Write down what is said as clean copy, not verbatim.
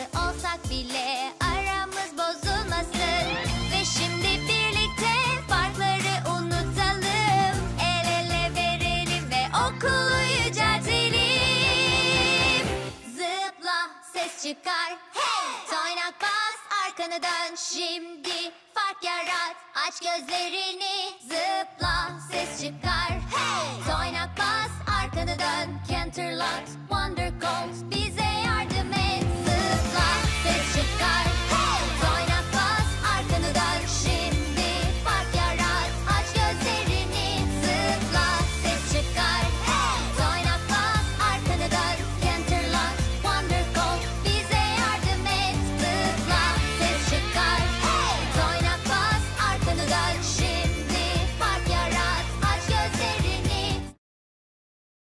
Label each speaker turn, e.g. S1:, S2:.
S1: olsak bile aramız bozulmasın. Ve şimdi birlikte farkları unutalım. El ele verelim ve okulu yüceltelim. Zıpla, ses çıkar, hey! Toynak bas, arkanı dön. Şimdi fark yarat, aç gözlerini. Zıpla, ses çıkar, hey! Toynak bas, arkanı dön. Canterlot, Wonder Colt.